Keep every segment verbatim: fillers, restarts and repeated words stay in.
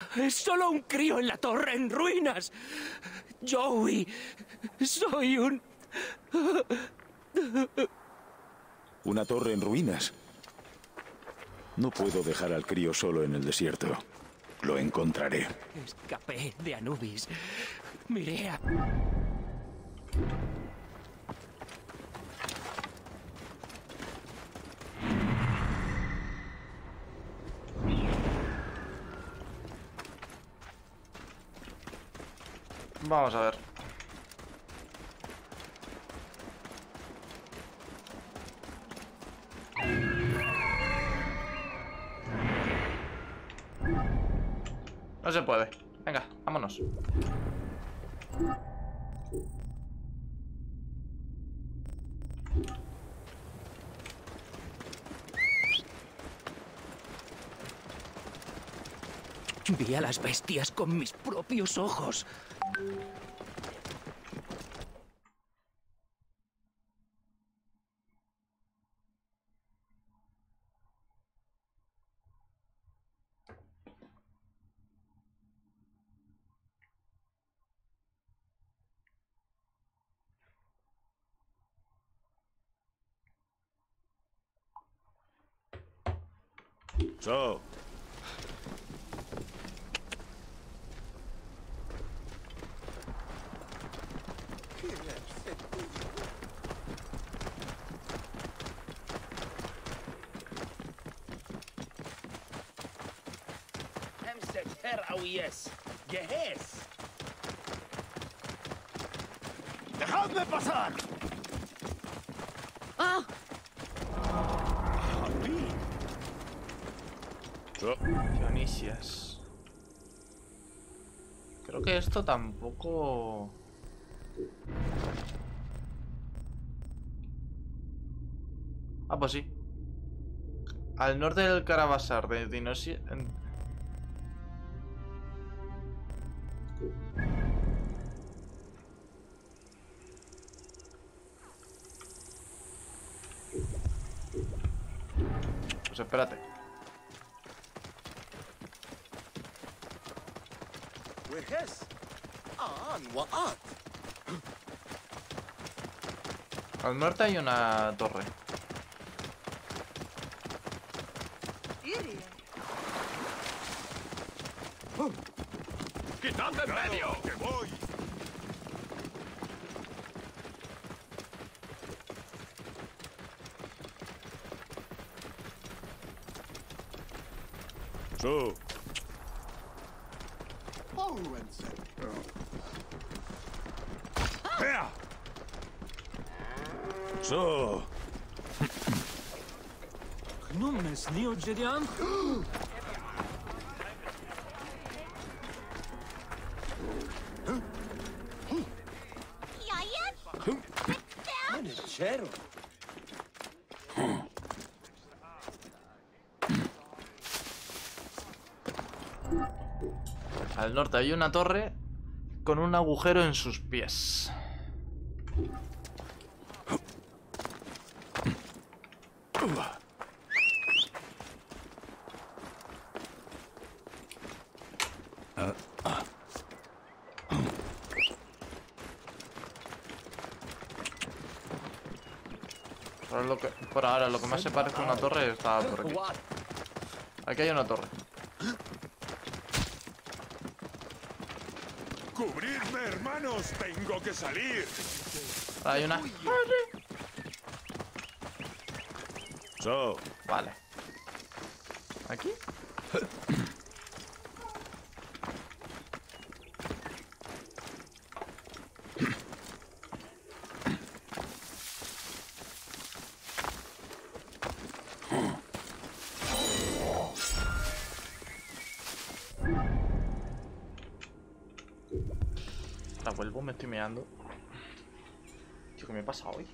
Es solo un crío en la torre en ruinas. Joey, soy un... ¿Una torre en ruinas? No puedo dejar al crío solo en el desierto. Lo encontraré. Escapé de Anubis. Miré a... Vamos a ver. No se puede. Venga, vámonos. Vi a las bestias con mis propios ojos. So. ¡Dejadme pasar! ¡Ah! So. Dionisias. Creo que esto tampoco... Ah, pues sí. Al norte del Carabasar de Dionisia... Pues espérate. Al norte hay una torre. ¡Quitadme en medio! ¡Que voy! So. ¡Vea! So. Gnomes Neogerian. ¡Manechero! Al norte hay una torre con un agujero en sus pies. Por, lo que, por ahora, lo que más se parece a una torre está por aquí. Aquí hay una torre. ¡Cubridme, hermanos! ¡Tengo que salir! Hay una... So. Vale. ¿Aquí? La vuelvo, me estoy meando. Tío, ¿qué me pasa hoy?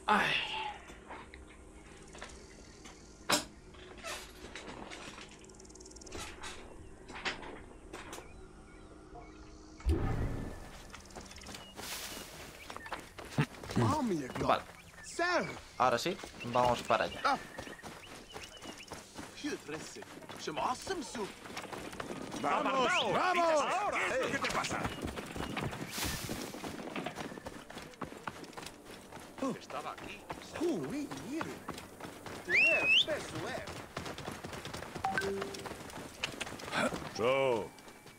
Ay. Vale. Ahora sí, vamos para allá. ¡Vamos! ¡Vamos! Ahora, ¿qué es lo que te pasa? Estaba aquí. So.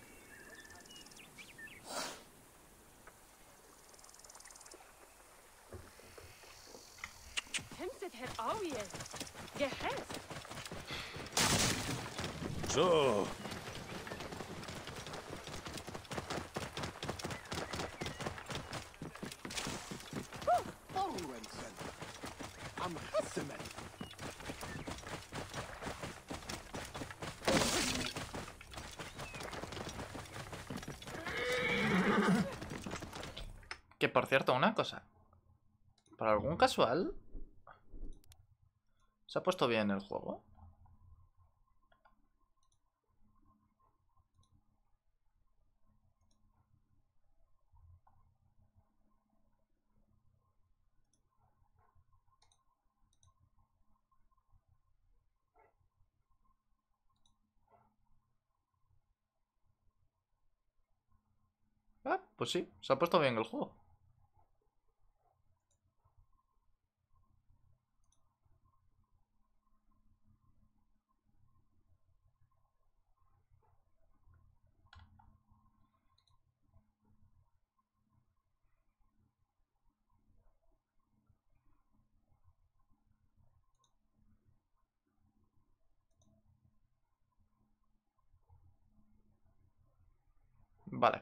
همسة هالقوية جهزت So. Que por cierto, una cosa. Por algún casual, ¿se ha puesto bien el juego? Ah, pues sí, se ha puesto bien el juego. Vale.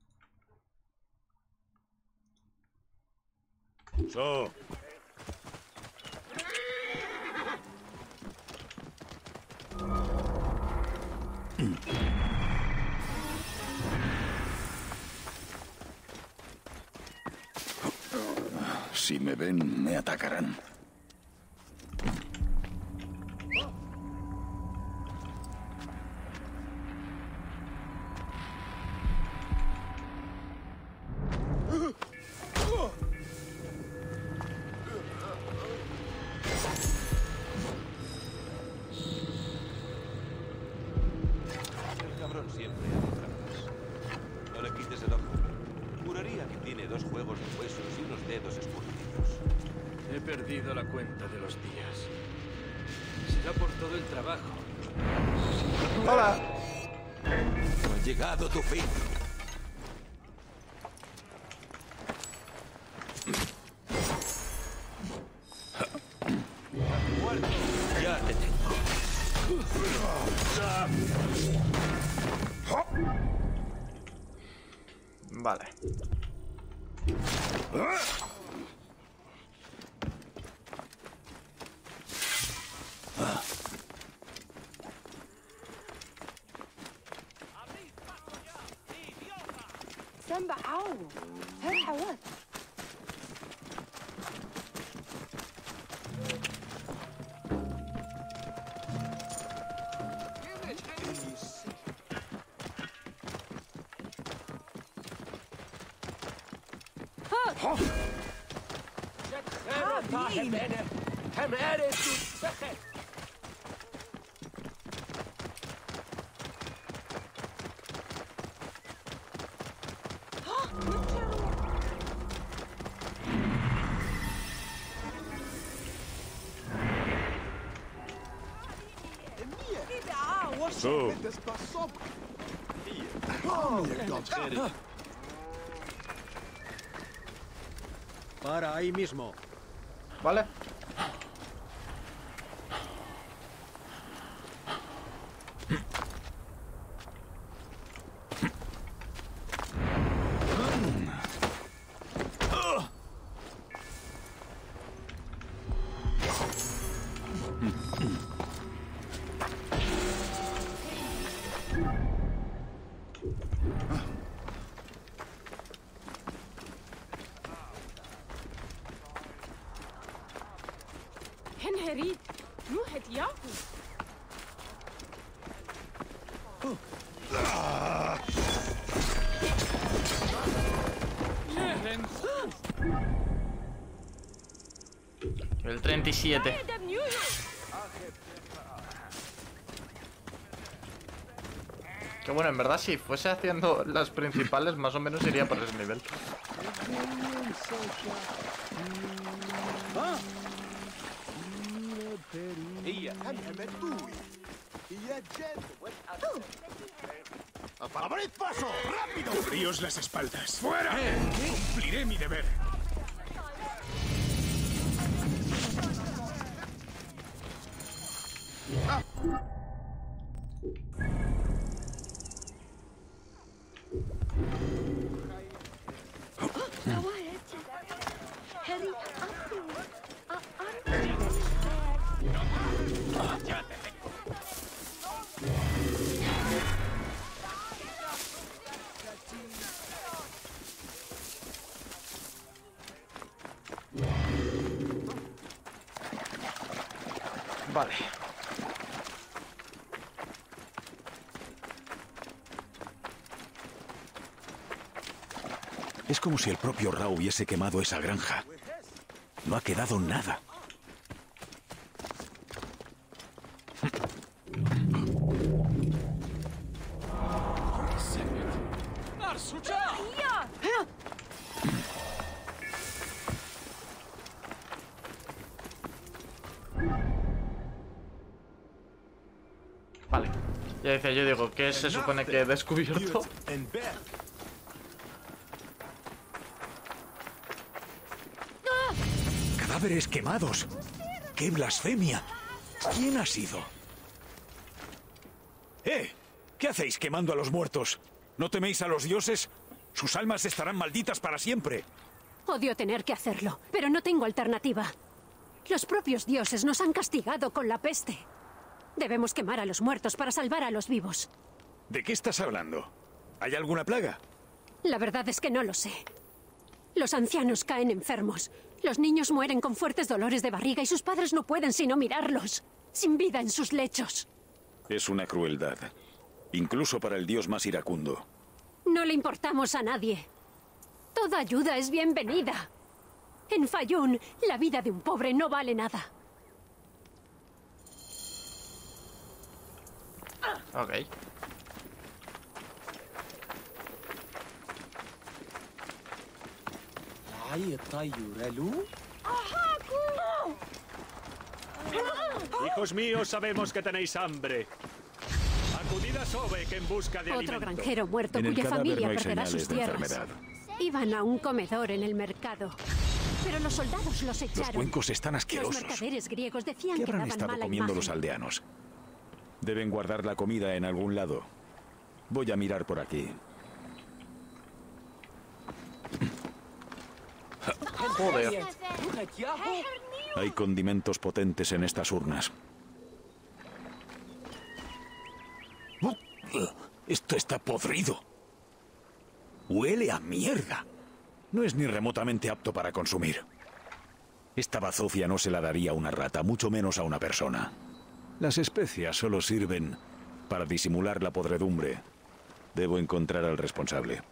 So. Si me ven, me atacarán. El cabrón siempre hace trampas. No le quites el ojo. Juraría que tiene dos juegos de huesos y unos dedos escurridios. He perdido la cuenta de los días. Será por todo el trabajo. Hola. Ha llegado tu fin. Muerto. Ya te tengo. Vale. سنبع عاو هر حواس هم أرسي سخن So. Para ahí mismo. Vale. هريد روحت ياهو El treinta y siete. Que bueno, en verdad si fuese haciendo las principales más o menos iría por ese nivel. ¡Abrid paso! ¡Rápido! Cubríos las espaldas. ¡Fuera! Cumpliré mi deber. Ah. Vale. Es como si el propio Ra hubiese quemado esa granja. No ha quedado nada. Vale. Ya decía, yo digo, ¿qué se supone que he descubierto? ¡Cadáveres quemados! ¡Qué blasfemia! ¿Quién ha sido? ¡Eh! ¿Qué hacéis quemando a los muertos? ¿No teméis a los dioses? Sus almas estarán malditas para siempre. Odio tener que hacerlo, pero no tengo alternativa. Los propios dioses nos han castigado con la peste. Debemos quemar a los muertos para salvar a los vivos. ¿De qué estás hablando? ¿Hay alguna plaga? La verdad es que no lo sé. Los ancianos caen enfermos. Los niños mueren con fuertes dolores de barriga y sus padres no pueden sino mirarlos, sin vida en sus lechos. Es una crueldad, incluso para el dios más iracundo. No le importamos a nadie. Toda ayuda es bienvenida. En Fayún, la vida de un pobre no vale nada. Ok. Hijos míos, sabemos que tenéis hambre. Acudid a Sobek en busca de Otro alimento. granjero muerto En el cuya cadáver familia no hay perderá señales sus de tierras. enfermedad. Iban a un comedor en el mercado. Pero los soldados los echaron. Los cuencos están Los asquerosos. mercaderes griegos decían ¿Qué que habrán daban estado mala comiendo los imagen. aldeanos? Deben guardar la comida en algún lado. Voy a mirar por aquí. Joder. Hay condimentos potentes en estas urnas. ¡Oh! Esto está podrido. Huele a mierda. No es ni remotamente apto para consumir. Esta bazofia no se la daría a una rata, mucho menos a una persona. Las especias solo sirven para disimular la podredumbre. Debo encontrar al responsable.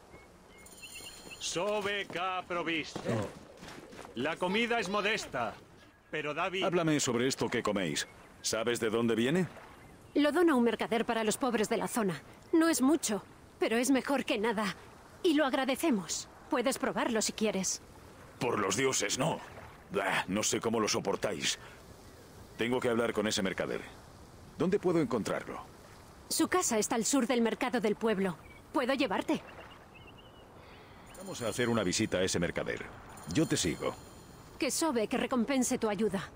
Sobek ha provisto. La comida es modesta, pero David... Háblame sobre esto que coméis. ¿Sabes de dónde viene? Lo dona un mercader para los pobres de la zona. No es mucho, pero es mejor que nada. Y lo agradecemos. Puedes probarlo si quieres. Por los dioses, no. Bah, no sé cómo lo soportáis. Tengo que hablar con ese mercader. ¿Dónde puedo encontrarlo? Su casa está al sur del mercado del pueblo. ¿Puedo llevarte? Vamos a hacer una visita a ese mercader. Yo te sigo. Que Sobek recompense tu ayuda.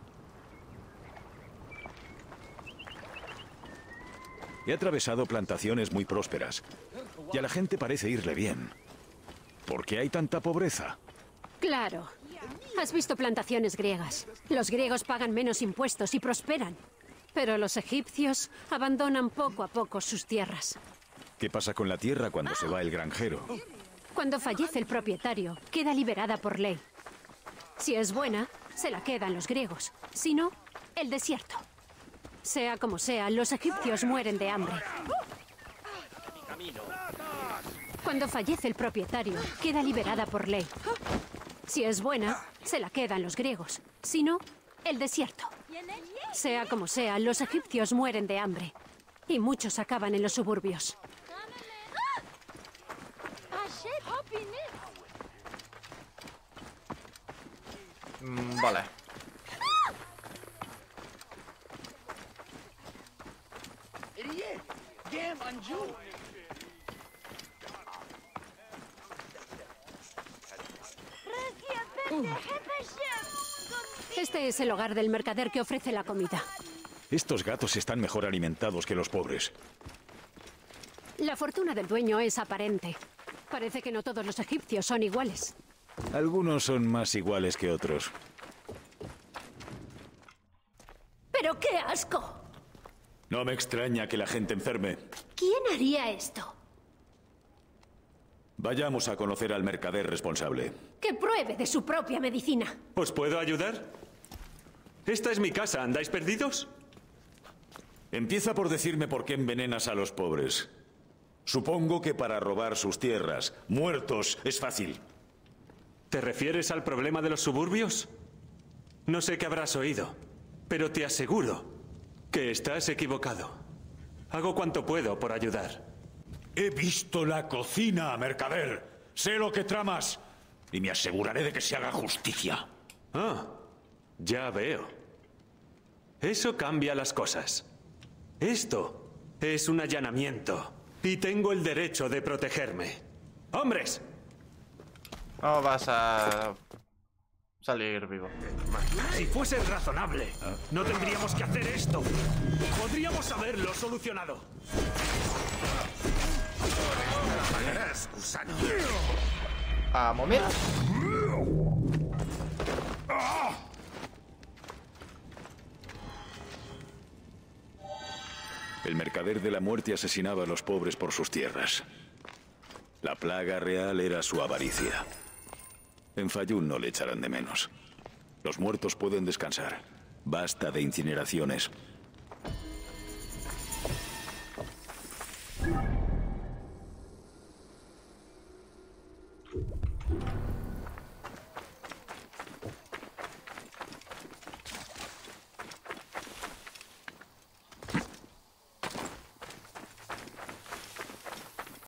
He atravesado plantaciones muy prósperas. Y a la gente parece irle bien. ¿Por qué hay tanta pobreza? Claro. Has visto plantaciones griegas. Los griegos pagan menos impuestos y prosperan. Pero los egipcios abandonan poco a poco sus tierras. ¿Qué pasa con la tierra cuando se va el granjero? Cuando fallece el propietario, queda liberada por ley. Si es buena, se la quedan los griegos. Si no, El desierto. Sea como sea, los egipcios mueren de hambre. Cuando fallece el propietario, queda liberada por ley. Si es buena, se la quedan los griegos. Si no, el desierto. Sea como sea, los egipcios mueren de hambre. Y muchos acaban en los suburbios. Mm, vale. Este es el hogar del mercader que ofrece la comida. Estos gatos están mejor alimentados que los pobres. La fortuna del dueño es aparente. Parece que no todos los egipcios son iguales. Algunos son más iguales que otros. ¡Pero qué asco! No me extraña que la gente enferme. ¿Quién haría esto? Vayamos a conocer al mercader responsable. Que pruebe de su propia medicina. ¿Os puedo ayudar? Esta es mi casa. ¿Andáis perdidos? Empieza por decirme por qué envenenas a los pobres. Supongo que para robar sus tierras. Muertos es fácil. ¿Te refieres al problema de los suburbios? No sé qué habrás oído, pero te aseguro que estás equivocado. Hago cuanto puedo por ayudar. He visto la cocina, mercader. Sé lo que tramas. Y me aseguraré de que se haga justicia. Ah, ya veo. Eso cambia las cosas. Esto es un allanamiento. Y tengo el derecho de protegerme. ¡Hombres! No vas a salir vivo. Si fuese razonable, no tendríamos que hacer esto. Podríamos haberlo solucionado. A momir. El mercader de la muerte asesinaba a los pobres por sus tierras. La plaga real era su avaricia. En Fayún no le echarán de menos. Los muertos pueden descansar. Basta de incineraciones.